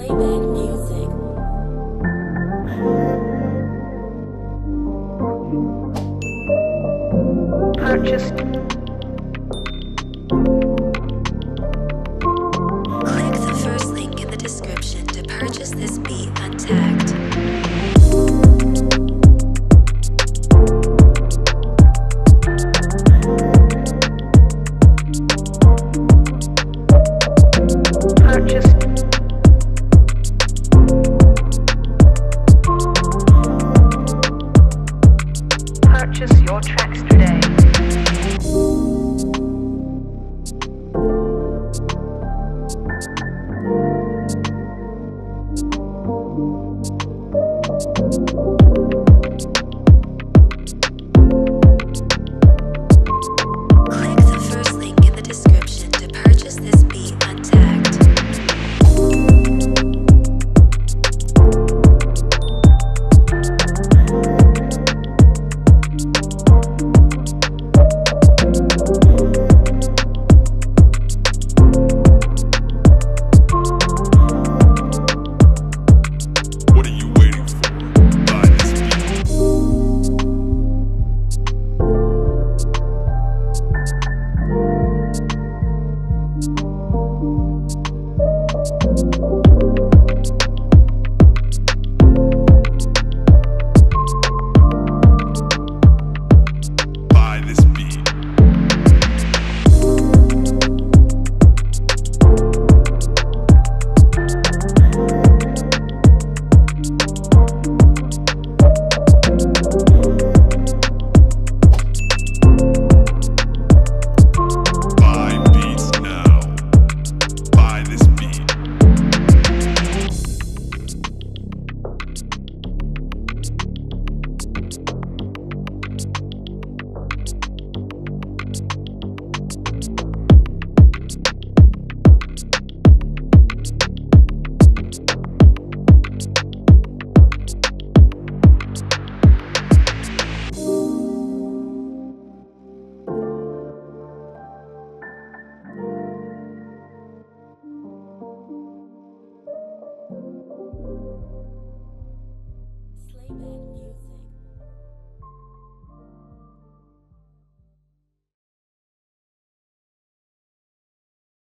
Slaybad Musiq. Purchased. Click the first link in the description to purchase this beat untagged. Purchase your tracks today. Click the first link in the description to purchase this beat untagged. What are you waiting for? Buy this beat.